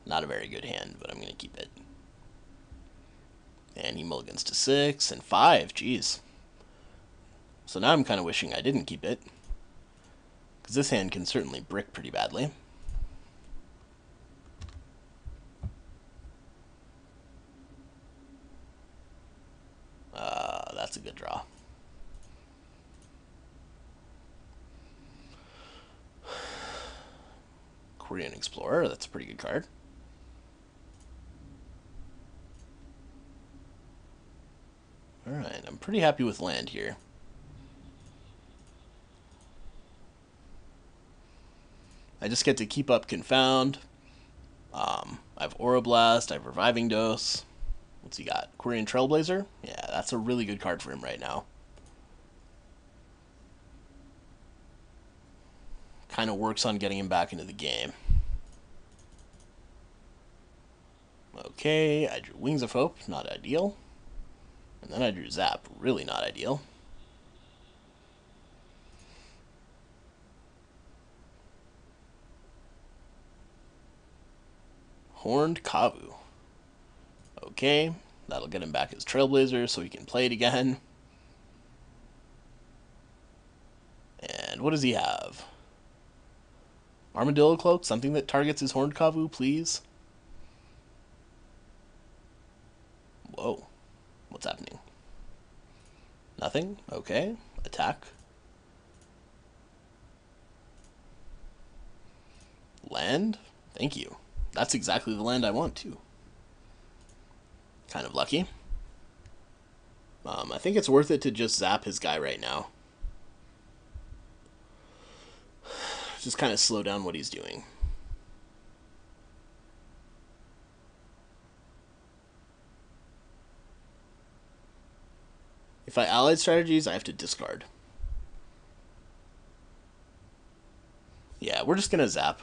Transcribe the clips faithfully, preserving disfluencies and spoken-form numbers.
Not a very good hand, but I'm going to keep it. And he mulligans to six and five. Jeez. So now I'm kind of wishing I didn't keep it, because this hand can certainly brick pretty badly. Uh, that's a good draw. Korean Explorer, that's a pretty good card. Alright, I'm pretty happy with land here. I just get to keep up Confound. Um, I have Aurablast, I have Reviving Dose. What's he got? Korean Trailblazer? Yeah, that's a really good card for him right now. Kind of works on getting him back into the game. Okay, I drew Wings of Hope, not ideal. And then I drew Zap, really not ideal. Horned Kavu. Okay, that'll get him back as Trailblazer so he can play it again. And what does he have? Armadillo Cloak, something that targets his Horned Kavu, please. Whoa, what's happening? Nothing? Okay, attack. Land? Thank you. That's exactly the land I want, too. Kind of lucky. Um, I think it's worth it to just zap his guy right now. Just kind of slow down what he's doing. If I allied strategies, I have to discard. Yeah, we're just gonna zap.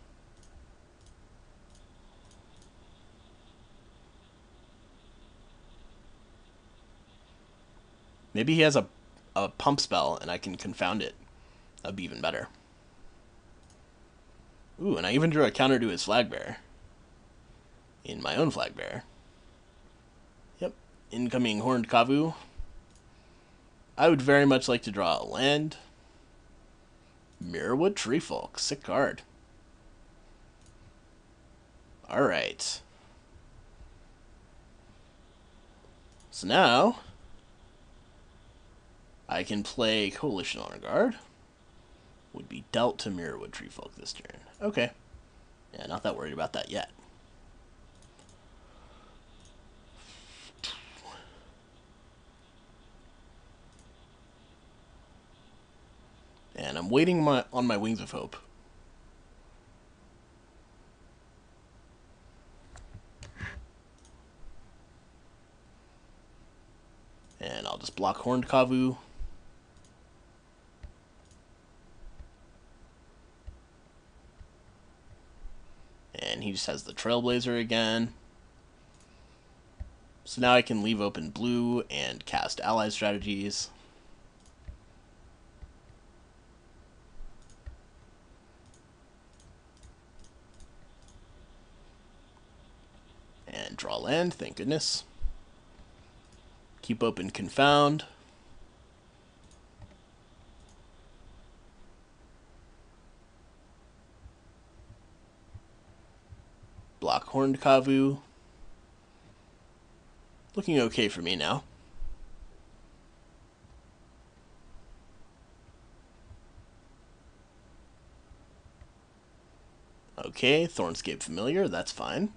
Maybe he has a, a pump spell and I can confound it. That'd be even better. Ooh, and I even drew a counter to his flag bearer. In my own flag bearer. Yep, incoming Horned Kavu. I would very much like to draw a land. Mirrorwood Treefolk, sick card. Alright. So now I can play Coalition Honor Guard. Would be dealt to Mirrorwood Treefolk this turn. Okay. Yeah, not that worried about that yet. And I'm waiting my, on my Wings of Hope. And I'll just block Horned Kavu. And he just has the Trailblazer again. So now I can leave open blue and cast ally strategies. And draw land, thank goodness. Keep open Confound. Block Horned Kavu. Looking okay for me now. Okay, Thornscape Familiar, that's fine.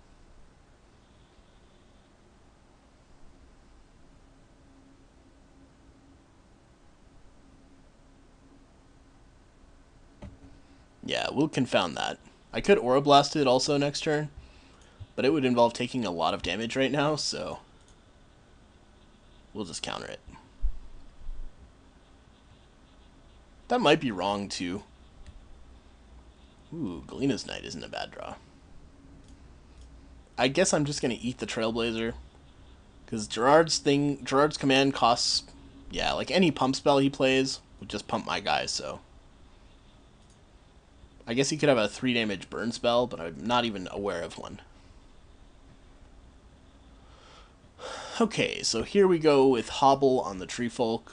Yeah, we'll confound that. I could Aura Blast it also next turn, but it would involve taking a lot of damage right now, so we'll just counter it. That might be wrong, too. Ooh, Galena's Knight isn't a bad draw. I guess I'm just going to eat the Trailblazer, because Gerard's thing, Gerard's command costs, yeah, like any pump spell he plays would just pump my guys, so I guess he could have a three damage burn spell, but I'm not even aware of one. Okay, so here we go with Hobble on the Tree Folk.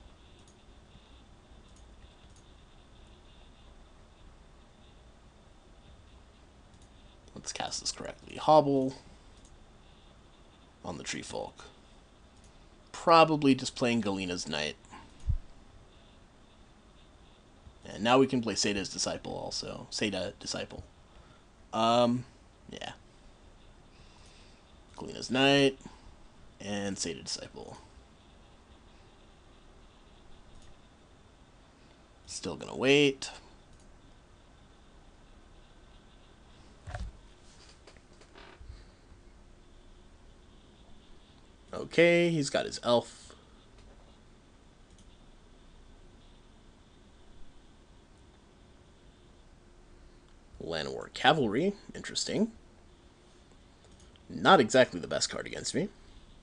Let's cast this correctly. Hobble on the Tree Folk. Probably just playing Galena's Knight. And now we can play Sada's Disciple also. Seda Disciple. Um, yeah. Galena's Knight and Seda Disciple. Still gonna wait. Okay, he's got his elf. Llanowar Cavalry, interesting. Not exactly the best card against me.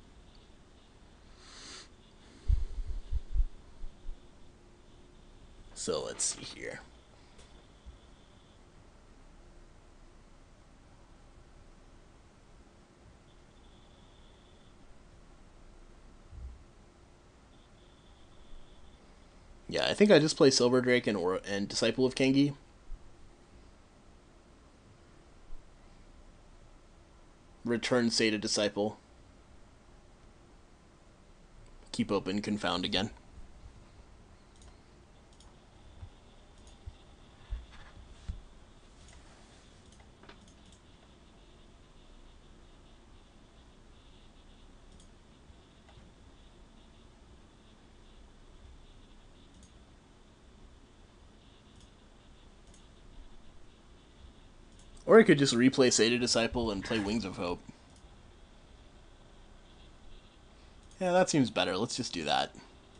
So let's see here. Yeah, I think I just play Silver Drake and, or and Disciple of Kengi. Return Seda Disciple. Keep open, confound again. Or I could just replay Seda Disciple and play Wings of Hope. Yeah, that seems better. Let's just do that.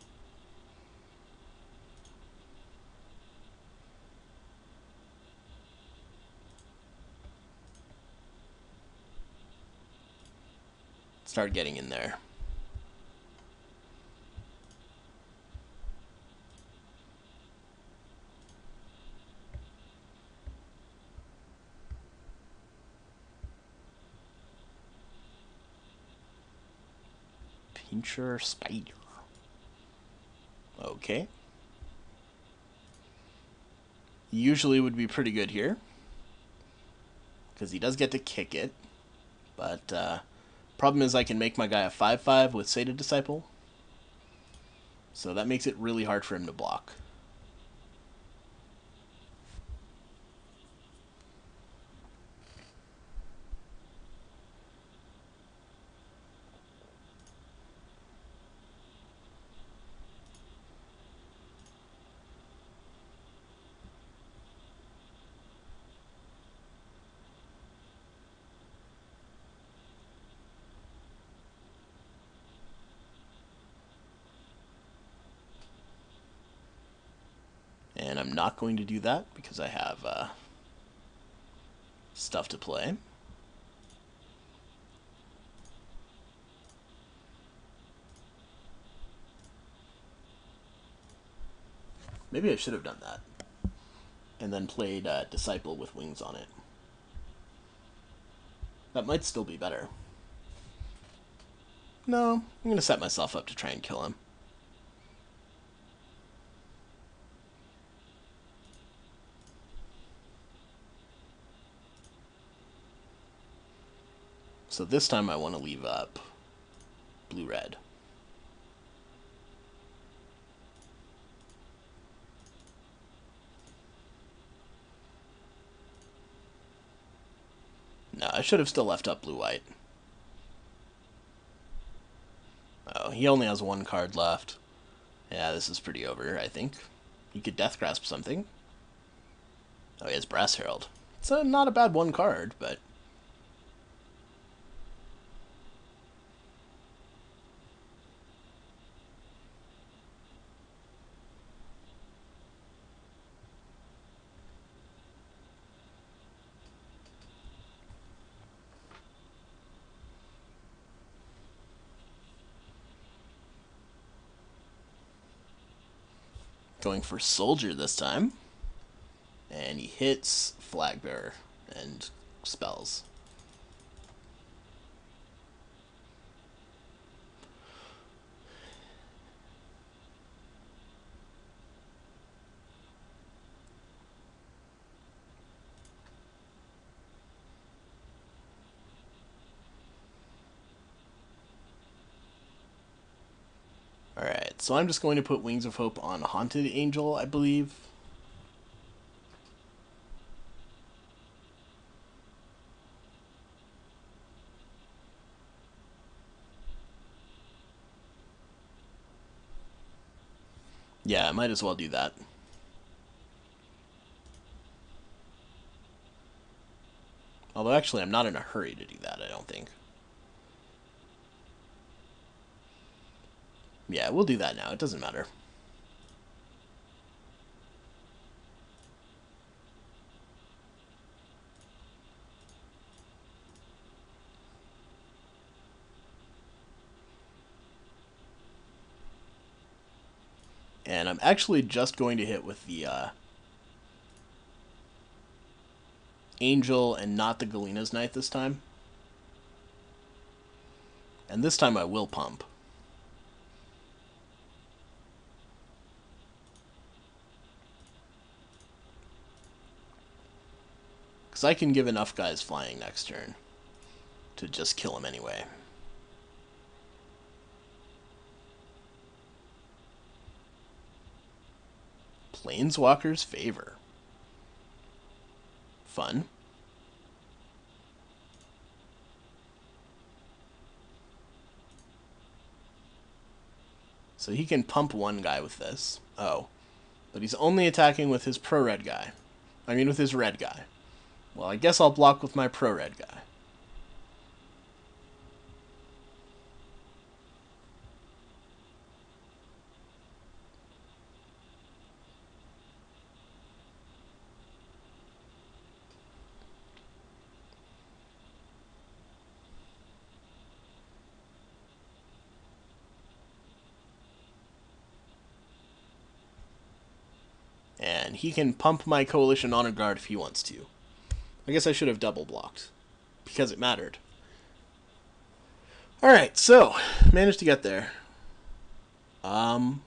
Start getting in there. Pincher Spider. Okay. Usually would be pretty good here, because he does get to kick it. But uh, problem is I can make my guy a five five with Seda Disciple. So that makes it really hard for him to block. And I'm not going to do that because I have uh, stuff to play. Maybe I should have done that. And then played uh, Disciple with Wings on it. That might still be better. No, I'm going to set myself up to try and kill him. So this time I want to leave up blue-red. No, I should have still left up blue-white. Oh, he only has one card left. Yeah, this is pretty over, I think. He could Death Grasp something. Oh, he has Brass Herald. It's a, not a bad one card, but... Going for Soldier this time. And he hits Flagbearer and spells. so I'm just going to put Wings of Hope on Haunted Angel, I believe. Yeah, I might as well do that. Although, actually, I'm not in a hurry to do that, I don't think. Yeah, we'll do that now. It doesn't matter. And I'm actually just going to hit with the uh, Angel and not the Galena's Knight this time. And this time I will pump. Because I can give enough guys flying next turn to just kill him anyway. Planeswalker's Favor. Fun. So he can pump one guy with this. Oh. But he's only attacking with his pro-red guy. I mean with his red guy. Well, I guess I'll block with my pro-red guy. And he can pump my Coalition Honor Guard if he wants to. I guess I should have double blocked, because it mattered. Alright, so, managed to get there. Um,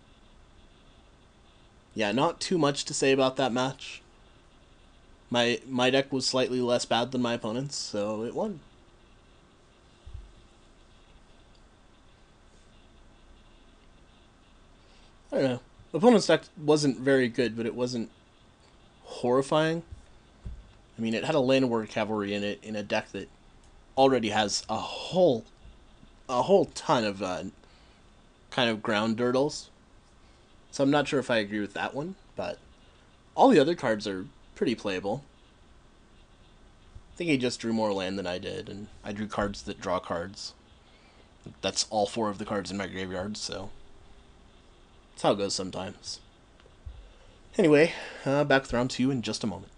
yeah, not too much to say about that match. My, my deck was slightly less bad than my opponent's, so it won. I don't know. The opponent's deck wasn't very good, but it wasn't horrifying. I mean, it had a Landward Cavalry in it, in a deck that already has a whole, a whole ton of uh, kind of ground dirtles. So I'm not sure if I agree with that one, but all the other cards are pretty playable. I think he just drew more land than I did, and I drew cards that draw cards. That's all four of the cards in my graveyard, so that's how it goes sometimes. Anyway, uh, back with round two in just a moment.